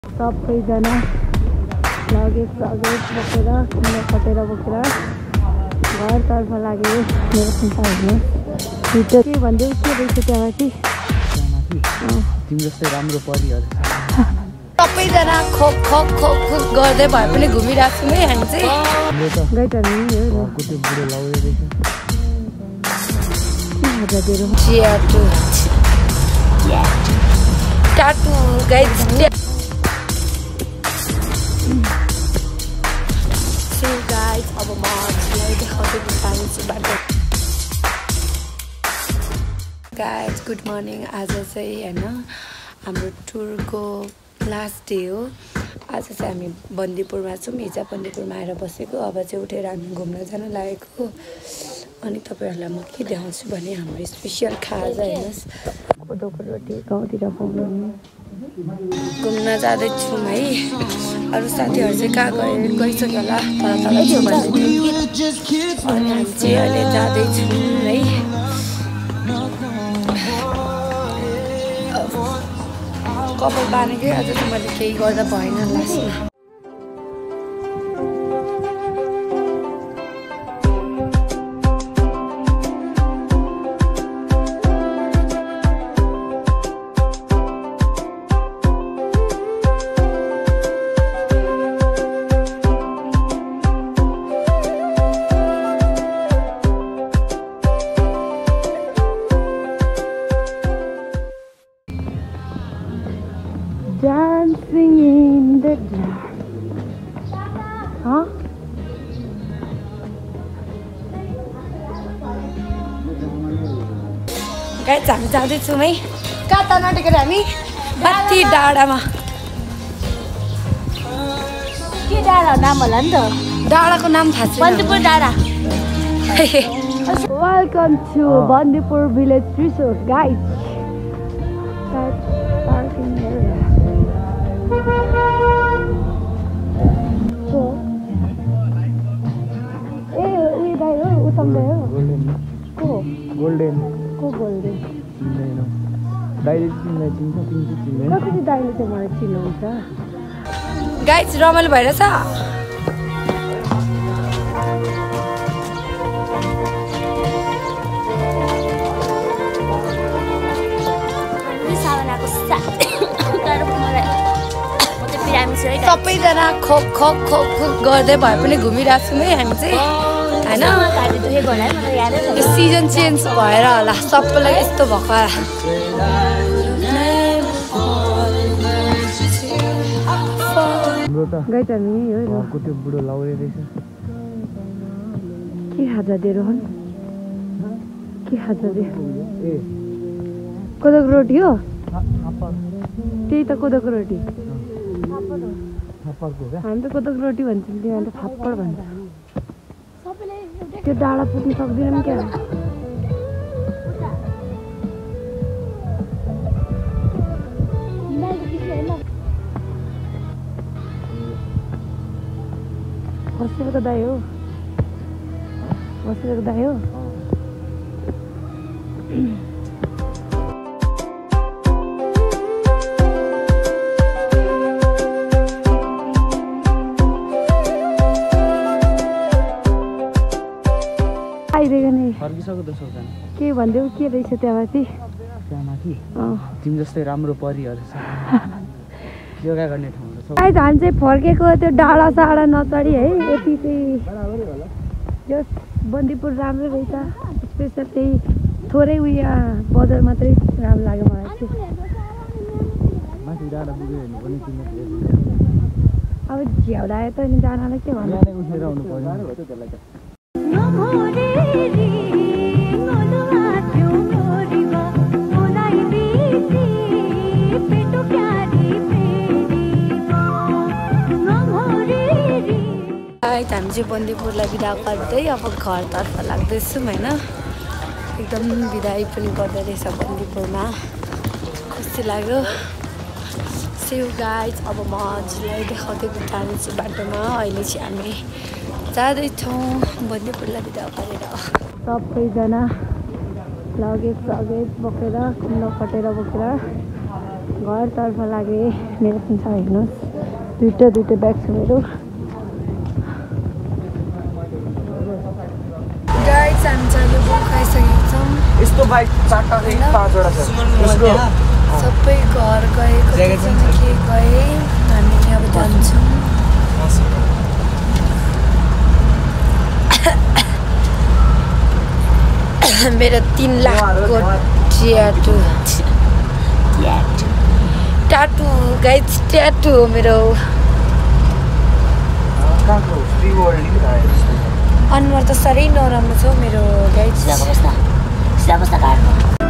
सबैजना लगेज बोकेर किन्न खटेर बोकेर घरतर्फ लाग्यो। मेरो चिन्ता हुनु भित्र के भनिदेऊ के रहेछ त्यहाँमाथि तिमी जस्तै राम्रो परिहाल्छ। सबैजना खोक खोक खोक खोक गर्दै भए पनि घुमिरहेको छौँ है हामी चाहिँ। गाइडहरू हो त्यो बुढो लाउँदै रहेछ। टाटु गाइड अब म देखाउँदै बिताउँछु बाटो। Guys good morning. आज चाहिँ होइन हाम्रो टुरको लास्ट डे हो। आज चाहिँ हामी बन्दीपुरमा छौँ। हिजो बन्दीपुरमा आएर बसेको। अब चाहिँ उठेर हामी घुम्न जान लागेको। अनि तपाईँहरूलाई म के देखाउँछु भने हाम्रो स्पेसियल खाजा हेर्नुहोस् कोदोको रोटी गाउँतिर पाउनु। घुम्न जाँदैछौँ है। अरू साथीहरू चाहिँ कहाँ गइसक्यो होला तल तल छु भन्दै थियो। अनि हामी चाहिँ अहिले जाँदैछौँ है। कपाल बानेकै अझ त मैले केही गर्दा भएन लास्टमा। Dancing in the dark. Huh? Guys हामी जाँदैछौँ है। कहाँ त नटेकेर हामी माथि डाँडामा। के डाँडा नाम होला नि त? डाँडाको नाम थाहा छैन। बन्दीपुर डाँडा। Welcome to Bandipur village resort guys. Parking area. Golden दाइले तिमीलाई चिन्छ तिमी चाहिँ चिन्दैन। कसरी दाइले चाहिँ मलाई चिन्नुहुन्छ? गाइस रमाइलो भइरहेछ। सबैजना खोक खोक खोक खोक गर्दै भए पनि घुमिरहेको छौँ है हामी चाहिँ होइन। सिजन चेन्ज भएर होला सबैलाई यस्तो भएको। गाइडहरू त्यो बुढो लाउँदै रहेछ। के खाजा दिएर के खाजा दियो? कोदोको रोटी हो त्यही त कोदोको रोटी। हामी त कोदोको रोटी भन्छौँ त्यहाँ त फापर भन्छ। त्यो डाँडा पुग्नु सक्दैनौँ क्या। हस्पिटलको दाइ हो। हस्पिटलको दाइ हो। के भनिदेऊ के रहेछ त्यहाँमाथि तिमी जस्तै राम्रो परिहाल्छ। योगा गर्ने ठाउँ हामी चाहिँ फर्केको त्यो डाँडा साडा नचढी है। यति चाहिँ यो बन्दीपुर राम्रो रहेछ। स्पेसल त्यही थोरै उयो बजार मात्रै राम्रो लाग्यो मलाई चाहिँ। अब झ्याउडा आयो त अनि जानलाई के भन्नु। हामी चाहिँ बन्दीपुरलाई बिदा गर्दै अब घरतर्फ लाग्दैछौँ होइन। एकदम बिदाई पनि गर्दै रहेछ बन्दीपुरमा। खुसी लाग्यो। सेउ गाइज अब म हजुरलाई देखाउँदै बिताउँछु बाटोमा। अहिले चाहिँ हामी जाँदैछौँ बन्दीपुरलाई बिदा गरेर। सबैजना लगेज बोकेर किन्न खटेर बोकेर घरतर्फ लागे मेरो पनि छ हेर्नुहोस् दुईटा ब्याग छ मेरो गाइस हामी चाहिँ बुक खाइसकेको छौँ यस्तो बाइक 4टा 5वटा छ सबै घर गए के गए हामी अब जान्छौँ मेरो 3 लाखको ट्याटू गाइस ट्याटू हो मेरो अनुहार त साह्रै नराम्रो छ मेरो गाइस